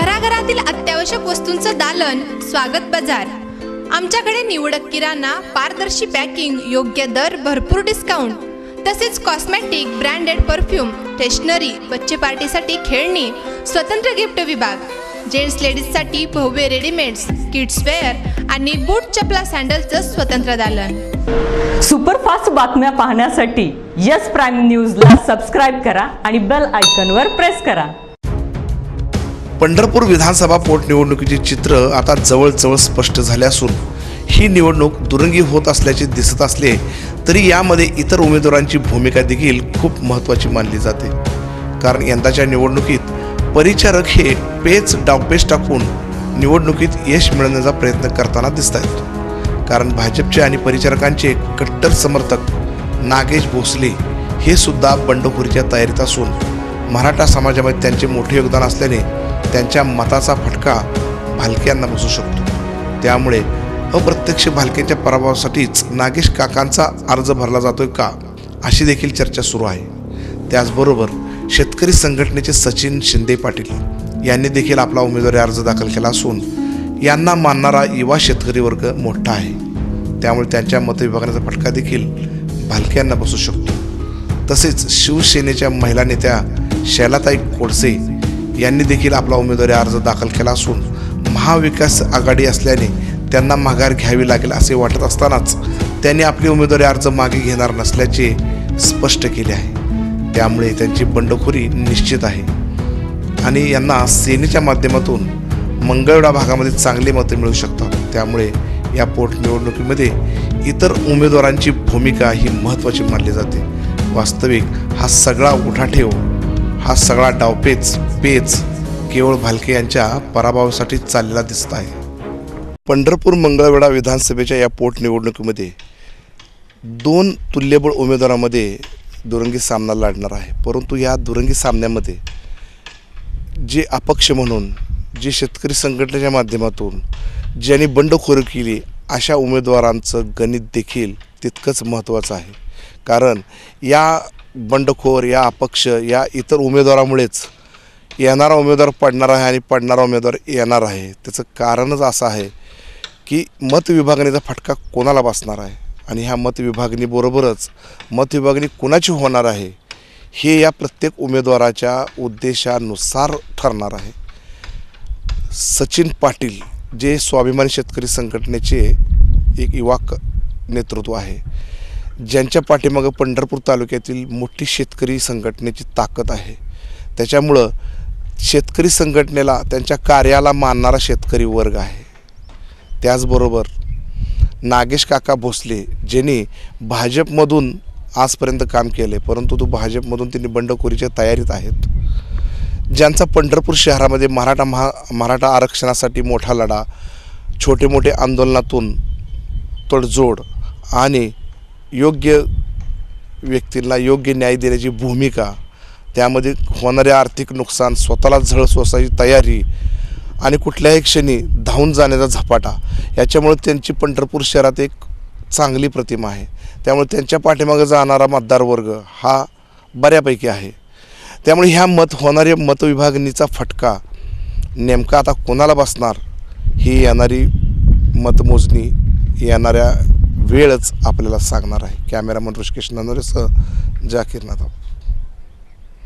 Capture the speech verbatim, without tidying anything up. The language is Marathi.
घराघरातील अत्यावश्यक वस्तूंचं दालन, स्वागत बाजार। आमच्याकडे निवडक किराणा, पारदर्शी पॅकिंग, योग्य दर, भरपूर डिस्काउंट, तसेच कॉस्मेटिक, ब्रँडेड परफ्यूम, स्टेशनरी, बच्चे पार्टीसाठी खेळणी, स्वतंत्र गिफ्ट विभाग, जेंट्स लेडीजसाठी भव्य रेडीमेड्स, किड्सवेअर आणि बूट चपला सॅन्डलचं स्वतंत्र दालन। सुपरफास्ट बातम्या पाहण्यासाठी यस प्राईम न्यूजला सबस्क्राइब करा आणि बेल आयकॉनवर प्रेस करा। पंढरपूर विधानसभा पोटनिवडणुकीचे चित्र आता जवळजवळ स्पष्ट झाले असून ही निवडणूक दुरंगी होत असल्याचे दिसत असले तरी यामध्ये इतर उमेदवारांची भूमिका देखील खूप महत्त्वाची मानली जाते। कारण यंदाच्या निवडणुकीत परिचारक हे पेच डावपेच टाकून निवडणुकीत यश मिळवण्याचा प्रयत्न करताना दिसत आहेत। कारण भाजपचे आणि परिचारकांचे कट्टर समर्थक नागेश भोसले हे सुद्धा बंडखोरीच्या तयारीत असून मराठा समाजामध्ये त्यांचे मोठे योगदान असल्याने त्यांच्या मताचा फटका भालक्यांना बसू शकतो। त्यामुळे अप्रत्यक्ष भालक्यांच्या पराभवासाठीच नागेश काकांचा अर्ज भरला जातोय का, अशी देखील चर्चा सुरू आहे। त्याचबरोबर शेतकरी संघटनेचे सचिन शिंदे पाटील यांनी देखील आपला उमेदवारी अर्ज दाखल केला असून यांना मानणारा युवा शेतकरी वर्ग मोठा आहे। त्यामुळे त्यांच्या मतविभागाचा फटका देखील भालक्यांना बसू शकतो। तसेच शिवसेनेच्या महिला नेत्या शैलाताई कोडसे यांनी देखील आपला उमेदवारी अर्ज दाखल केला असून महाविकास आघाडी असल्याने त्यांना माघार घ्यावी लागेल असे वाटत असतानाच त्यांनी आपली उमेदवारी अर्ज मागे घेणार नसल्याचे स्पष्ट केले आहे। त्यामुळे त्यांची बंडखोरी निश्चित आहे आणि यांना सेनेच्या माध्यमातून मंगळवेढा भागामध्ये चांगले मते मिळू शकतात। त्यामुळे या पोटनिवडणुकीमध्ये इतर उमेदवारांची भूमिका ही महत्त्वाची मानली जाते। वास्तविक हा सगळा उठाठेव, हा सगळा डावपेच पेच केवळ भालके यांच्या पराभवासाठी चाललेला दिसत आहे। पंढरपूर मंगळवेढा विधानसभेच्या या पोटनिवडणुकीमध्ये दोन तुल्यबळ उमेदवारांमध्ये दुरंगी सामना लढणार आहे। परंतु या दुरंगी सामन्यामध्ये जे अपक्ष म्हणून, जे शेतकरी संघटनेच्या माध्यमातून ज्यांनी बंडखोरी केली अशा उमेदवारांचं गणित देखील तितकंच महत्त्वाचं आहे। कारण या बंडखोर, या अपक्ष, या इतर उमेदवारामुळेच येणारा उमेदवार पडणार आहे आणि पडणारा उमेदवार येणार आहे। त्याचं कारणच असं आहे की मतविभागणीचा फटका कोणाला बसणार आहे आणि ह्या मतविभागणीबरोबरच मतविभागणी कोणाची होणार आहे हे या प्रत्येक उमेदवाराच्या उद्देशानुसार ठरणार आहे। सचिन पाटील जे स्वाभिमानी शेतकरी संघटनेचे एक युवा नेतृत्व आहे, ज्यांच्या पाठीमागं पंढरपूर तालुक्यातील मोठी शेतकरी संघटनेची ताकद आहे, त्याच्यामुळं शेतकरी संघटनेला, त्यांच्या कार्याला मानणारा शेतकरी वर्ग आहे। त्याचबरोबर नागेश काका भोसले ज्यांनी भाजपमधून आजपर्यंत काम केले, परंतु तो भाजपमधून त्यांनी बंडखोरीच्या तयारीत आहेत, ज्यांचा पंढरपूर शहरामध्ये मराठा महा मराठा आरक्षणासाठी मोठा लढा, छोटे मोठे आंदोलनातून तडजोड आणि योग्य व्यक्तींना योग्य न्याय देण्याची भूमिका, त्यामध्ये होणारे आर्थिक नुकसान, स्वतःला झळ सोसायची तयारी आणि कुठल्याही क्षणी धावून जाण्याचा झपाटा, याच्यामुळे त्यांची पंढरपूर शहरात एक चांगली प्रतिमा आहे। त्यामुळे त्यांच्या पाठीमागे जाणारा मतदार वर्ग हा बऱ्यापैकी आहे। त्यामुळे ह्या मत होणाऱ्या मतविभागणीचा फटका नेमका आता कोणाला बसणार ही येणारी मतमोजणी येणाऱ्या वेळच आपल्याला सांगणार आहे। कॅमेरामन ऋषिकेश नंदोरेसह जाकीर नादाव।